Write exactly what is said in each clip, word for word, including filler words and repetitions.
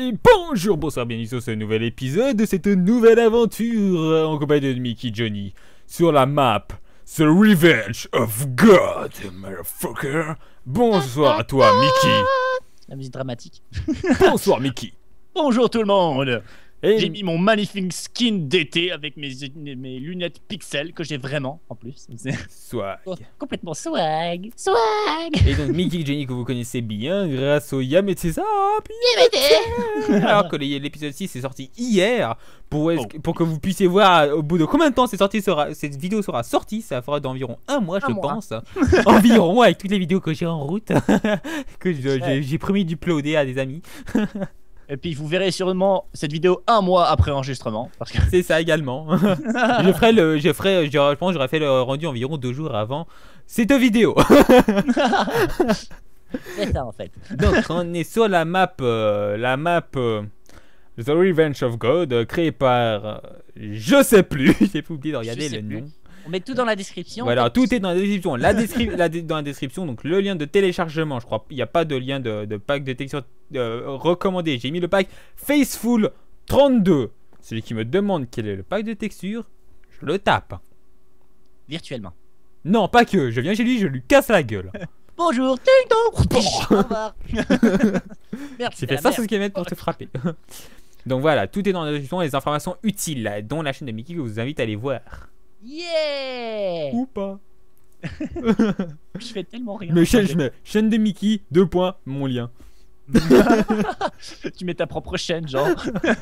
Et bonjour, bonsoir, bienvenue sur ce nouvel épisode de cette nouvelle aventure en compagnie de Mickey Johnny sur la map The Revenge of God, motherfucker. Bonsoir à toi, Mickey. La musique dramatique. Bonsoir, Mickey. Bonjour tout le monde. Et... J'ai mis mon magnifique skin d'été avec mes, mes lunettes pixels que j'ai vraiment en plus. Swag. Oh, complètement swag. Swag. Et donc Mickey Johnny que vous connaissez bien grâce au Yam et César. Alors que l'épisode six est sorti hier pour, oh. pour que vous puissiez voir au bout de combien de temps c'est sorti, sera, cette vidéo sera sortie. Ça fera d'environ un mois, un je mois. pense. Environ, avec toutes les vidéos que j'ai en route. Que j'ai promis d'uploader à des amis. Et puis vous verrez sûrement cette vidéo un mois après enregistrement. Parce que... C'est ça également. je ferai le, je ferai, je pense, j'aurais fait le rendu environ deux jours avant cette vidéo. C'est ça en fait. Donc on est sur la map, euh, la map euh, The Revenge of God, euh, créée par, euh, je sais plus, j'ai oublié de regarder le nom. On met tout dans la description. Voilà, tout est dans la description. La descri la dans la description, donc le lien de téléchargement, je crois, il n'y a pas de lien de, de pack de texture euh, recommandé. J'ai mis le pack Faceful trente-deux. Celui qui me demande quel est le pack de texture, je le tape. Virtuellement. Non, pas que. Je viens chez lui, je lui casse la gueule. Bonjour, Au revoir. Merde, j'ai fait ça sur ce qu'il pour te frapper. Donc voilà, tout est dans la description, les informations utiles, dont la chaîne de Mickey que je vous invite à aller voir. Yeah. Ou pas. Je fais tellement rien. Mais chaîne, je mets chaîne de Mickey, deux points, mon lien. Tu mets ta propre chaîne, genre.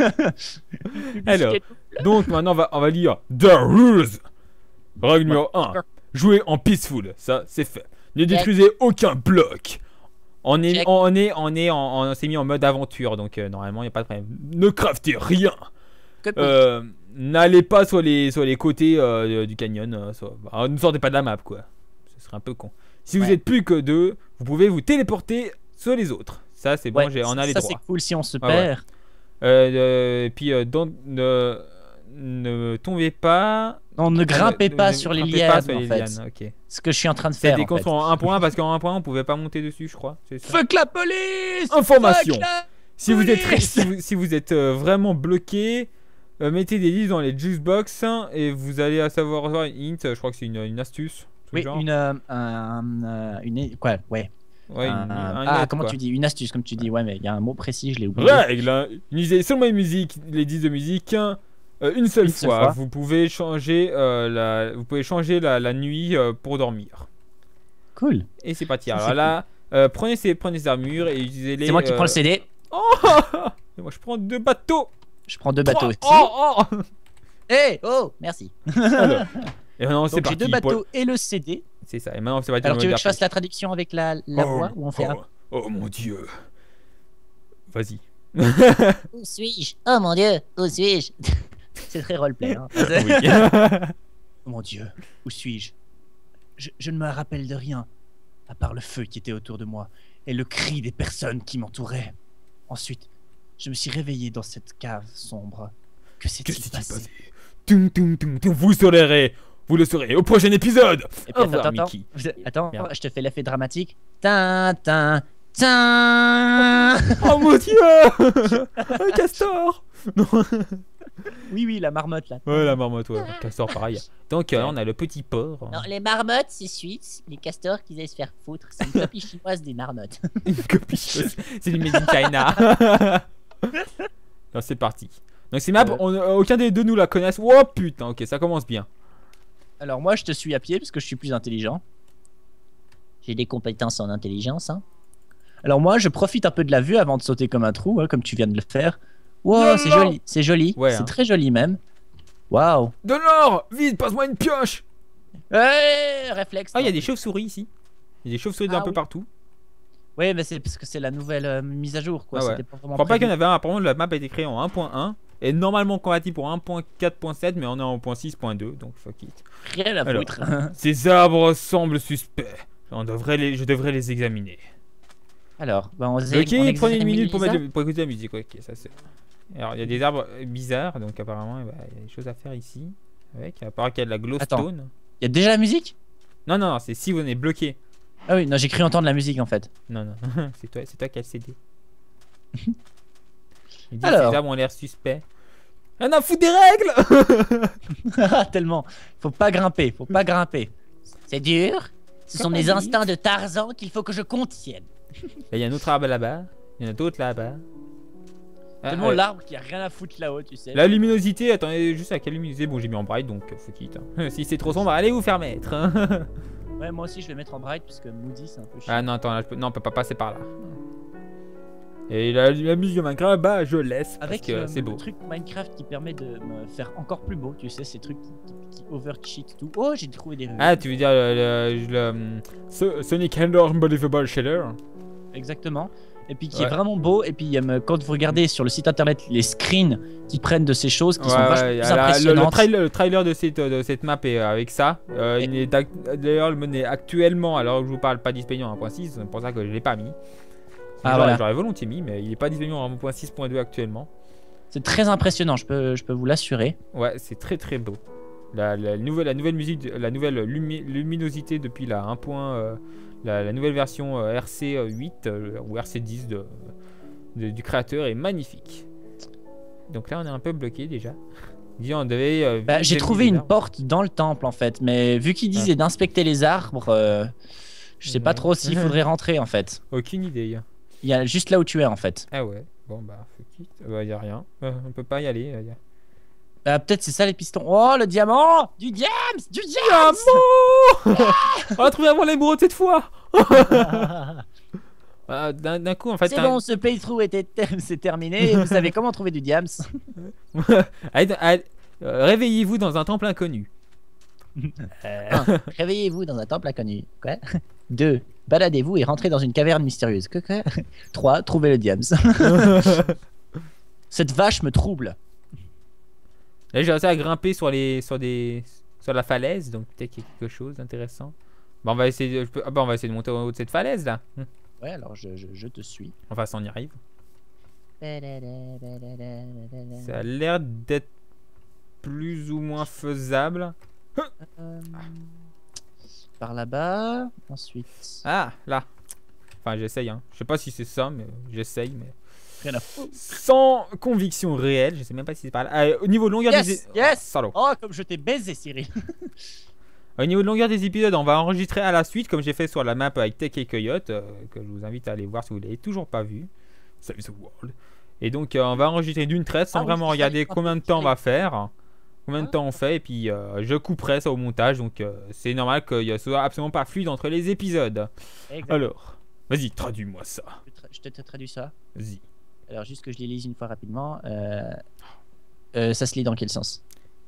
Alors, donc maintenant on va, on va lire The Rules. Règle numéro un. Jouez en peaceful, ça c'est fait. Ne détruisez aucun bloc. On est, on est, on est, en, on s'est mis en mode aventure, donc euh, normalement il n'y a pas de problème. Ne craftez rien. Euh, N'allez pas sur les, sur les côtés euh, du canyon. Euh, sur... Alors, ne sortez pas de la map, quoi. Ce serait un peu con. Si ouais. vous êtes plus que deux, vous pouvez vous téléporter sur les autres. Ça, c'est bon, ouais, on a les ça, droits. Ça, c'est cool si on se ah, perd. Ouais. Euh, euh, et puis, euh, donc, ne, ne tombez pas. Non, ne grimpez ne, pas ne, sur ne les lianes, pas sur les en fait. lianes. Okay. Ce que je suis en train de faire. C'est des comptes en un point parce qu'en un point, on pouvait pas monter dessus, je crois. Fuck la police. Information. Fuck la si, vous êtes, si vous si vous êtes euh, vraiment bloqué. Euh, mettez des listes dans les juicebox et vous allez à savoir une hint, je crois que c'est une, une astuce. Oui, genre. une, euh, un, euh, une. Quoi, ouais. Ouais, une, un, un ah, net, comment quoi. tu dis? Une astuce, comme tu dis. Ouais, mais il y a un mot précis, je l'ai oublié. Règle hein. Utilisez seulement les musiques, les disques de musique euh, une seule une fois. fois. Vous pouvez changer, euh, la, vous pouvez changer la, la nuit euh, pour dormir. Cool. Et c'est parti. Alors là, cool. euh, prenez, ces, prenez ces armures et utilisez-les. C'est moi qui euh... prends le C D. Oh et moi je prends deux bateaux. Je prends deux bateaux aussi. Oh, oh Eh hey, oh, merci. Alors, et maintenant c'est parti. J'ai deux bateaux pour... et le C D. C'est ça. Et maintenant c'est parti. Alors tu veux que je fasse la traduction avec la, la oh, voix ou on fait oh, un... oh mon dieu. Vas-y. Où suis-je? Oh mon dieu, où suis-je? C'est très roleplay. Hein. Oui. Oh mon dieu, où suis-je? je, je ne me rappelle de rien, à part le feu qui était autour de moi et le cri des personnes qui m'entouraient. Ensuite, je me suis réveillé dans cette cave sombre. Que s'est-il passé, passé tum, tum, tum, tum. Vous saurez, vous le saurez au prochain épisode. Et puis, attends, attends, attends, attends je te fais l'effet dramatique. Tintin, tin. Oh mon dieu. Un castor. Non. Oui, oui, la marmotte là. Ouais, la marmotte, ouais. Castor, pareil. Donc, euh, on a le petit porc. Non, les marmottes, c'est suite. Les castors qui allaient se faire foutre. C'est une copie chinoise des marmottes. Une copie chinoise. C'est du Made in China. Non, c'est parti. Donc, ces maps, euh... on, euh, aucun des deux nous la connaissent. Oh putain, ok, ça commence bien. Alors, moi, je te suis à pied parce que je suis plus intelligent. J'ai des compétences en intelligence, hein. Alors, moi, je profite un peu de la vue avant de sauter comme un trou, hein, comme tu viens de le faire. Wow, c'est joli, c'est joli, ouais, c'est hein. Très joli même. Waouh. De l'or, vite, passe-moi une pioche. Ouais, réflexe. Ah, il y a des chauves-souris ici. Il y a des chauves-souris ah, d'un oui. peu partout. Ouais, mais c'est parce que c'est la nouvelle euh, mise à jour, quoi. Ah, ouais. pas Je crois pas qu'il y en avait un. Apparemment, la map a été créée en un point un et normalement compatible pour un point quatre point sept, mais on est en un point six point deux, donc fuck it. Rien à foutre. Ces arbres semblent suspects. On devrait les, je devrais les examiner. Alors, bah on, ok, on prenez une minute pour, mettre, pour écouter la musique. Ok, ça c'est. Alors, il y a des arbres bizarres, donc apparemment, il bah, y a des choses à faire ici. Avec, à part qu'il y a de la glowstone. Il y a déjà la musique? Non, non, non, c'est si vous êtes bloqué. Ah oui, non, j'ai cru entendre la musique en fait. Non, non, c'est toi, c'est toi qui as le C D. Il dit Alors. ces arbres ont l'air suspects. Ah non, foutre des règles. Ah, tellement. Faut pas grimper, faut pas grimper. C'est dur. Ce sont mes instincts de Tarzan qu'il faut que je contienne. Il y a un autre arbre là-bas. Il y en a d'autres là-bas. Ah, Tellement euh, l'arbre qui a rien à foutre là-haut, tu sais. La luminosité, attendez, juste à quelle luminosité? Bon, j'ai mis en bright donc faut quitte. Hein. Si c'est trop sombre, allez vous faire mettre. Hein. Ouais, moi aussi je vais mettre en bright parce que Moody c'est un peu chiant. Ah non, attends, là, je peux... non, on peut pas passer par là. Et la, la musique de Minecraft, bah je laisse parce Avec que euh, c'est beau. le truc Minecraft qui permet de me faire encore plus beau, tu sais, ces trucs qui, qui, qui overcheat tout. Oh, j'ai trouvé des rues. Ah, tu veux dire le, le, le, le So- Sonic Endor Unbelievable Shader? Exactement. Et puis qui Ouais. est vraiment beau. Et puis euh, quand vous regardez sur le site internet les screens qui prennent de ces choses qui Ouais, sont vachement ouais, plus la- le, impressionnantes. le, trailer, le trailer de cette, de cette map est avec ça. Euh, Et- il est d'ac- D'ailleurs, le est actuellement, alors que je vous parle, pas disponible en un point six, c'est pour ça que je l'ai pas mis. Ah, J'aurais- voilà. J'aurais volontiers mis, mais il est pas disponible en un point six point deux actuellement. C'est très impressionnant, je peux, je peux vous l'assurer. Ouais, c'est très très beau. La, la nouvelle, la nouvelle musique, la nouvelle lumi- luminosité depuis la un point, euh, la, la nouvelle version euh, R C huit euh, ou R C dix de, de- du créateur est magnifique. Donc là, on est un peu bloqué déjà. Dis, on devait. euh, Bah, j'ai visiter trouvé les une arbres. porte dans le temple en fait, mais vu qu'il disait d'inspecter les arbres, euh, je sais pas Ouais. trop s'il faudrait rentrer en fait. Aucune idée. Il y a juste là où tu es en fait. Ah ouais. Bon bah, faut quitte. Bah, y a rien. Euh, on peut pas y aller. euh, y a- Bah, peut-être c'est ça les pistons. Oh le diamant! Du diams! Du diams! Diamant. On a trouvé avant l'émeraude cette fois. Ah, D'un d'un coup, en fait. C'est un- bon, ce playthrough était c'est terminé. Et vous savez comment trouver du diams? Allez, allez, euh, réveillez-vous dans un temple inconnu. Euh, un. Réveillez-vous dans un temple inconnu. Quoi? deux. Baladez-vous et rentrez dans une caverne mystérieuse. Que quoi? trois. Trouvez le diams. Cette vache me trouble. Là, j'ai réussi à grimper sur les, sur des, sur la falaise, donc peut-être qu'il y a quelque chose d'intéressant. Bah, on va essayer, de, je peux- ah bah, on va essayer de monter au haut de cette falaise là. Hum. Ouais, alors je, je, je te suis. Enfin, si on y arrive. Ça a l'air d'être plus ou moins faisable. Euh, par là-bas. Ensuite. Ah, là. Enfin, j'essaye. Hein. Je sais pas si c'est ça, mais j'essaye. Mais Rien à foutre. sans conviction réelle, je sais même pas si c'est par là. Ah, au niveau de longueur Yes, des, yes. Oh, salaud. Oh, comme je t'ai baisé, Cyril. Au niveau de longueur des épisodes, on va enregistrer à la suite, comme j'ai fait sur la map avec Tech et Coyote, euh, que je vous invite à aller voir si vous l'avez toujours pas vu. Save the world. Et donc, euh, on va enregistrer d'une traite sans Ah oui, vraiment c'est ça, regarder les combien de temps on va faire, combien de temps on fait, et puis euh, je couperai ça au montage. Donc, euh, c'est normal qu'il soit absolument pas fluide entre les épisodes. Exact. Alors, vas-y, traduis-moi ça. Je tra- Je te te traduis ça. Vas-y. Alors, juste que je les lise une fois rapidement. Euh... euh, ça se lit dans quel sens?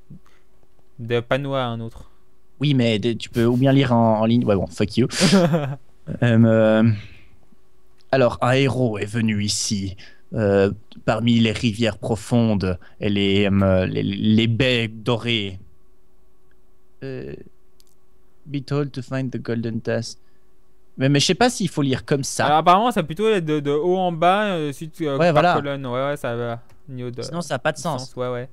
De panneau à un autre. Oui, mais de- tu peux ou bien lire en, en ligne. Ouais, bon, fuck you. Euh, euh, Alors, un héros est venu ici, euh, parmi les rivières profondes et les, euh, les, les baies dorées. Euh, be told to find the golden task. Mais, mais je sais pas s'il faut lire comme ça. Alors, apparemment, ça va plutôt être de, de haut en bas, euh, suite euh, Ouais, par voilà. colonne. Ouais, ouais, ça va. Au niveau de- Sinon, ça n'a pas de sens. Ouais, ouais.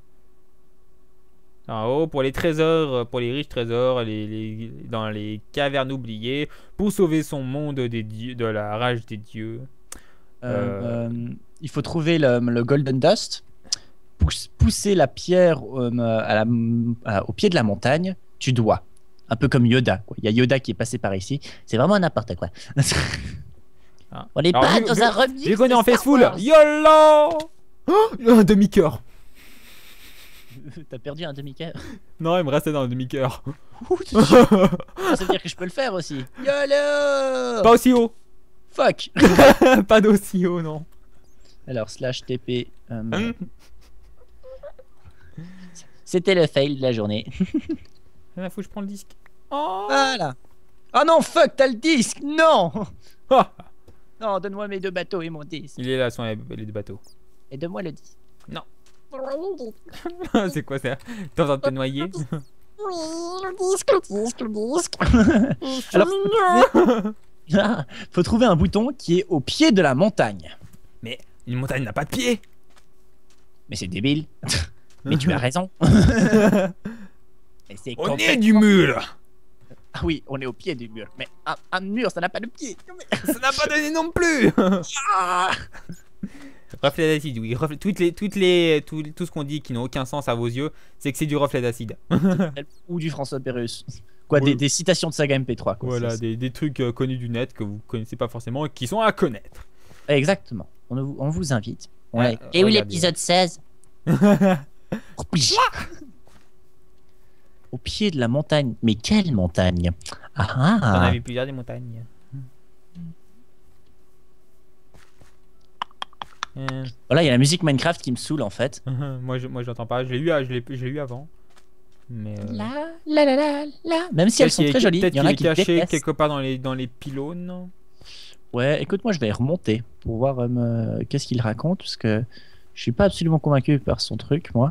En haut, pour les trésors, euh, pour les riches trésors, les, les- dans les cavernes oubliées, pour sauver son monde des dieux, de la rage des dieux. Euh, euh, il faut trouver le, le golden dust, pousse- pousser la pierre euh, à la- à- au pied de la montagne. Tu dois. Un peu comme Yoda, quoi. Il y a Yoda qui est passé par ici. C'est vraiment n'importe quoi. Ah. On n'est Alors, pas vu- dans vu- un remix. Vu qu'on est de en Star Faceful, Wars. YOLO. Oh, il y a un demi-cœur. T'as perdu un demi-cœur. Non, il me restait dans le demi-cœur. Ça veut dire que je peux le faire aussi. YOLO. Pas aussi haut. Fuck. Pas d'aussi haut, non. Alors, slash T P. euh, Hum. C'était le fail de la journée. Il faut que je prends le disque. Oh. Voilà. Oh non, fuck, t'as le disque. Non. Ah. Non, donne-moi mes deux bateaux et mon disque. Il est là, sur les les deux bateaux. Et donne-moi le disque. C'est quoi ça? T'es en train de te noyer? Oui, le disque, le disque, le disque. Alors, faut trouver un bouton qui est au pied de la montagne. Mais une montagne n'a pas de pied. Mais c'est débile. Mais tu as raison. Et c'est On est complètement- du mur. Ah oui, on est au pied du mur. Mais un, un mur, ça n'a pas de pied. Ça n'a pas donné non plus. Ah. Reflet d'acide, oui. Reflet, toutes les, toutes les, tout, tout ce qu'on dit qui n'ont aucun sens à vos yeux, c'est que c'est du reflet d'acide. Ou du François Pérusse. Quoi, Ouais. des, des citations de saga M P trois. Quoi. Voilà, C'est- des, des trucs euh, connus du net que vous connaissez pas forcément et qui sont à connaître. c'est- Exactement. On, vous- on vous invite. Ouais, Ouais. Et où regardez. l'épisode seize? Au pied de la montagne. Mais quelle montagne? Ah, T'en ah. avais plusieurs des montagnes. Euh, Voilà, il y a la musique Minecraft qui me saoule en fait. moi, je, moi, j'entends pas. Je l'ai eu, à- je l'ai, je l'ai eu avant. Mais. euh, La la la la la. Même si elles peut-être sont qu'il est- très jolies. Peut-être Il y en qu'il a est qui caché détestent. quelque part dans les, dans les pylônes. Ouais, écoute, moi je vais remonter pour voir euh, me- qu'est-ce qu'il raconte parce que je suis pas absolument convaincu par son truc, moi.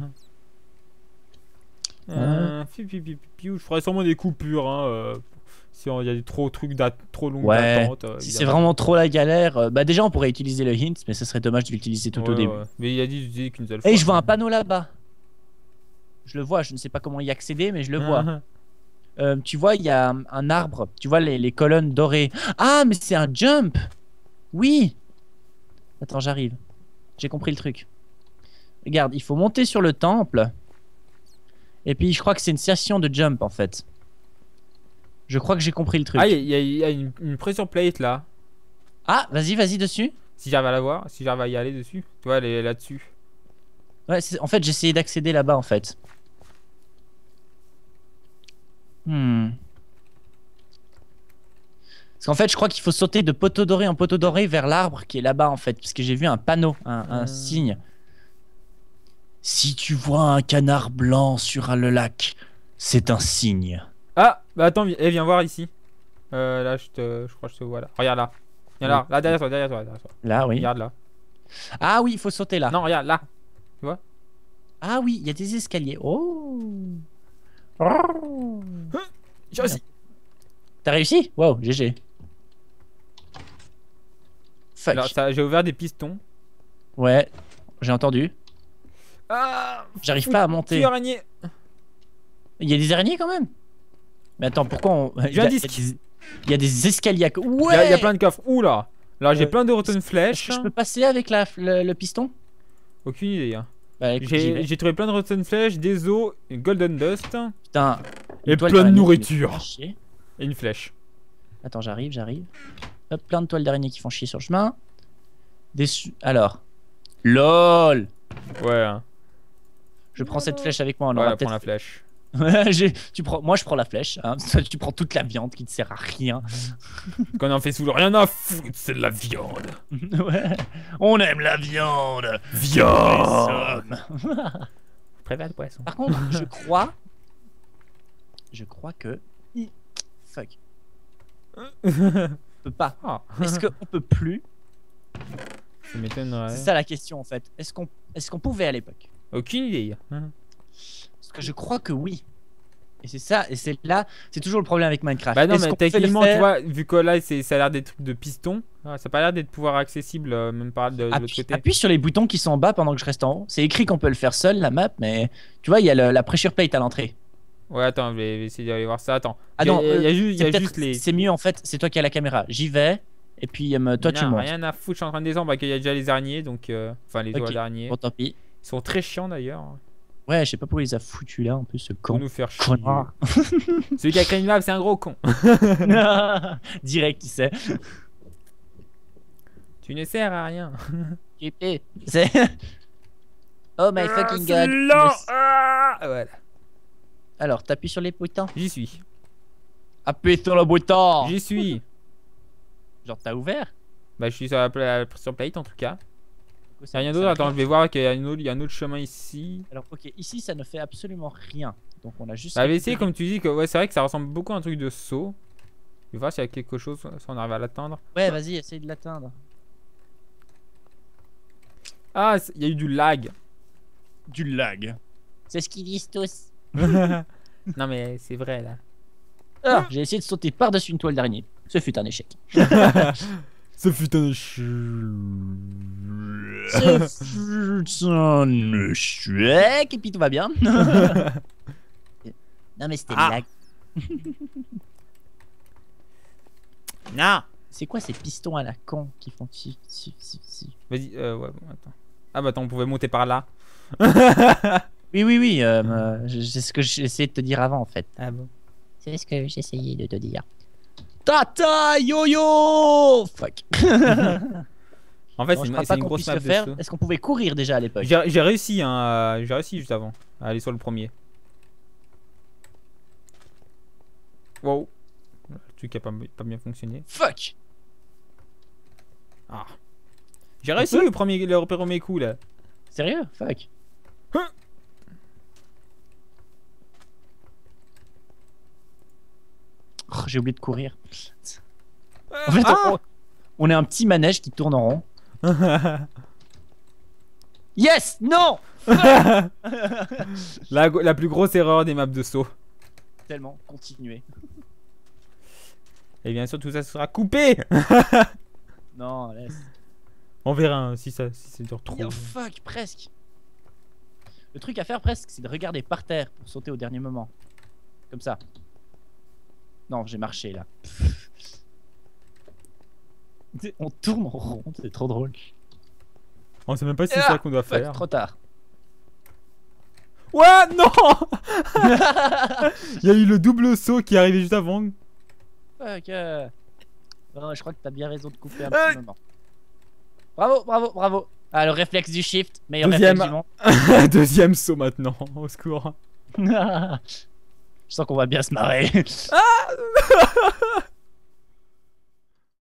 Euh, piou, piou, piou, piou. Je ferai sûrement des coupures. Hein, euh, si il y a des trop trucs d'at- trop longues Ouais, d'attente. euh, Si c'est évidemment. vraiment trop la galère, euh, bah déjà on pourrait utiliser le hint, mais ce serait dommage de l'utiliser tout Ouais, au début. ouais. Mais il a dit d'utiliser qu'une seule fois. Et je vois un panneau là-bas. Je le vois, je ne sais pas comment y accéder, mais je le vois. Euh, tu vois, il y a un, un arbre. Tu vois les, les colonnes dorées. Ah, mais c'est un jump. Oui. Attends, j'arrive. J'ai compris le truc. Regarde, il faut monter sur le temple. Et puis, je crois que c'est une session de jump en fait. Je crois que j'ai compris le truc. Ah, il y, a- il y a une, une pressure plate là. Ah, vas-y, vas-y dessus. Si j'arrive à la voir, si j'arrive à y aller dessus. Tu vois, elle est là-dessus. Ouais, c'est- en fait, j'ai essayé d'accéder là-bas en fait. Hmm. Parce qu'en fait, je crois qu'il faut sauter de poteau doré en poteau doré vers l'arbre qui est là-bas en fait. Parce que j'ai vu un panneau, un, un Euh. signe. Si tu vois un canard blanc sur le lac, c'est un signe. Ah, bah attends, vi- eh, viens voir ici. Euh, là, je te, je crois que je te vois là. Regarde là. Viens là, là derrière toi, derrière toi, derrière toi. Là, oui. Regarde là. Ah oui, il faut sauter là. Non, regarde là. Ah oui, il y a des escaliers. Oh. Oh. J'ai réussi. T'as réussi? Wow, G G. Fuck. Alors, ça, j'ai ouvert des pistons. Ouais, j'ai entendu. Ah, J'arrive pas à monter. petit araignée. Il y a des araignées quand même. Mais attends, pourquoi on... il, y un a, disque. il y a des- il y a des escaliers à... Il Ouais. y, a- il y a plein de coffres. Ouh là. Là, j'ai Euh, plein de rotten Est-ce flèches. que je peux passer avec la, le, le piston? Aucune idée. Hein. Bah écoute, j'y vais. J'ai j'ai trouvé plein de rotten flèches, des os, une golden dust Putain. et une toile plein de d'araignée qui me nourriture. fait chier. Et une flèche. Attends, j'arrive, j'arrive. Hop, plein de toiles d'araignées qui font chier sur le chemin. Des... su- Alors. LOL. Ouais. Hein. Je prends cette flèche avec moi. On Ouais, aura prends la peut-être... flèche. J'ai- tu prends... Moi, je prends la flèche. Hein. Toi, tu prends toute la viande qui ne sert à rien. Qu'on en fait sous le rien à foutre, c'est de la viande. Ouais. On aime la viande. Viande. Les hommes. Préfère le poisson. Par contre, je crois... Je crois que... Fuck. On peut pas. Ah, Est-ce qu'on peut plus? ça m'étonnerait. C'est ça la question en fait. Est-ce qu'on est-ce qu'on pouvait à l'époque? Aucune idée. Parce que je crois que oui. Et c'est ça, et c'est là, c'est toujours le problème avec Minecraft. Bah non, Est-ce mais qu'on peut le techniquement, tu faire? vois, vu que là, c'est- ça a l'air des trucs de piston, ah, ça a pas l'air d'être pouvoir accessible, euh, même par de, de l'autre Appuie, côté. appuie sur les boutons qui sont en bas pendant que je reste en haut. C'est écrit qu'on peut le faire seul, la map, mais tu vois, il y a le- la pressure plate à l'entrée. Ouais, attends, je vais, je vais essayer d'aller voir ça. Attends. Ah Il y a- non, il y a, il y a euh, juste, il y C'est a peut-être- juste les. c'est mieux en fait, c'est toi qui as la caméra. J'y vais, et puis euh, toi tu Non, montes. rien à foutre, je suis en train de descendre, bah, qu'il y a déjà les araignées, donc. euh, Enfin, les Ok. oies d'araignées. Bon, tant pis. Ils sont très chiants d'ailleurs. Ouais, je sais pas pourquoi il les a foutus là, en plus, ce Pour con. nous faire chier. Connard. Celui qui a créé une map, c'est un gros con. Direct, tu sais. Tu ne sers à rien. Tu peux. C'est- Oh my Ah, fucking c'est god. lent. Ah, voilà. Alors, t'appuies sur les boutons. J'y suis. Appuie sur le bouton. J'y suis. Genre, t'as ouvert? Bah, je suis sur la, pla- sur plate en tout cas. Il y a rien Ça d'autre. marche. Attends, je vais voir qu'il y a, une autre- il y a un autre chemin ici. Alors, ok, ici ça ne fait absolument rien. Donc, on a juste. Bah, vais essayer, comme tu dis, que ouais, c'est vrai que ça ressemble beaucoup à un truc de saut. Je vais voir s'il y a quelque chose, si on arrive à l'atteindre. Ouais, vas-y, essaye de l'atteindre. Ah, c'est- il y a eu du lag. Du lag. C'est ce qu'ils disent tous. Non, mais c'est vrai là. Ah, j'ai essayé de sauter par-dessus une toile d'araignée. Ce fut un échec. Ce fut un échec. Ce fut un échec. Et puis tout va bien. Non mais c'était Ah. une blague. Non, C'est quoi ces pistons à la con qui font si, si, si, si. Vas-y, euh, ouais, bon, attends. Ah bah attends, on pouvait monter par là. Oui, oui, oui, euh, euh, c'est ce que j'essayais de te dire avant en fait. Ah bon. C'est ce que j'essayais de te dire. Tata yo-yo. Fuck. En fait, Non, c'est je une, crois c'est pas une qu'on grosse puisse map le de faire. saut. Est-ce qu'on pouvait courir déjà à l'époque? J'ai j'ai réussi, hein, à- j'ai réussi juste avant à aller sur le premier. Wow. Le truc a pas, pas bien fonctionné. Fuck. Ah. J'ai réussi le premier, le premier coup là. Sérieux? Fuck. Hein. Oh, j'ai oublié de courir. Euh, En fait, ah on, on est un petit manège qui tourne en rond. Yes! Non! la, la plus grosse erreur des maps de saut. Tellement, continuez. Et bien sûr, tout ça sera coupé. Non, laisse. On verra hein, si ça, si ça dure trop. Oh fuck, presque. Le truc à faire presque, c'est de regarder par terre pour sauter au dernier moment. Comme ça. Non, j'ai marché là. On tourne en rond, c'est trop drôle. On sait même pas si c'est Ah, ça qu'on doit fuck, faire. trop tard. Ouais, non. Il y a eu le double saut qui est arrivé juste avant. Fuck. euh. Non, je crois que t'as bien raison de couper un Euh. petit moment. Bravo, bravo, bravo. Ah, le réflexe du shift, meilleur Deuxième. réflexe du monde. Deuxième saut maintenant, au secours. Je sens qu'on va bien se marrer. Ah